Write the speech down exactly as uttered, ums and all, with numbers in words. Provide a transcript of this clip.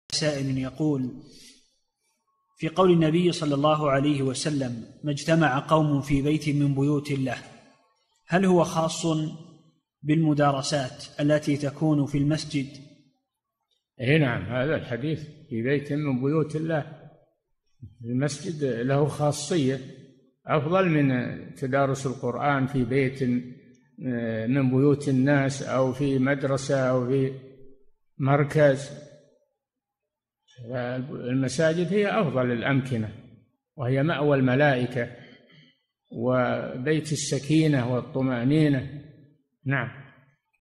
سائل يقول: في قول النبي صلى الله عليه وسلم: ما اجتمع قوم في بيت من بيوت الله، هل هو خاص بالمدارسات التي تكون في المسجد؟ اي نعم، هذا الحديث في بيت من بيوت الله، المسجد له خاصية أفضل من تدارس القرآن في بيت من بيوت الناس أو في مدرسة أو في مركز. المساجد هي أفضل الأمكنة، وهي مأوى الملائكة وبيت السكينة والطمأنينة. نعم.